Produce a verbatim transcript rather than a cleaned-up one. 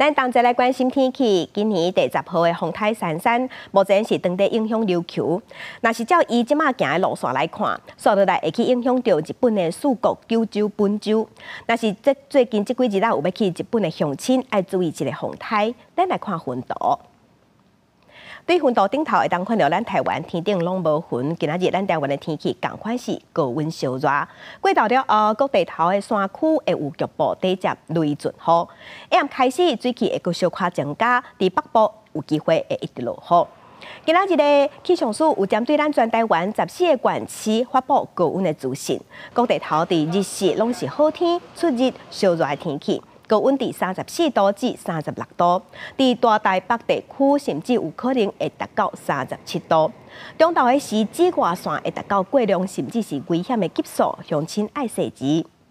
咱同齐来关心天气。今年第十号的风台珊珊，目前是当地影响琉球。若是照伊即马行的路线来看，刷落来会去影响到日本的四国、九州、本州。若是这最近这几日啊，有要去日本的乡亲，要注意一个风台。咱来看云图。 对云图顶头会当看到咱台湾天顶拢无云，今仔日咱台湾的天气同款是高温烧热。过到了后，各地头的山区会有局部短暂雷阵雨。下暗开始水汽会阁小可增加，伫北部有机会会一直落雨。今仔日的气象署有针对咱全台湾十四个县市发布高温的资讯，各地头伫日时拢是好天，出日烧热的天气。 高温伫三十四度至三十六度，伫大台北地区甚至有可能会达到三十七度。中昼的时，紫外线会达到过量，甚至是危险的级数，乡亲爱细致。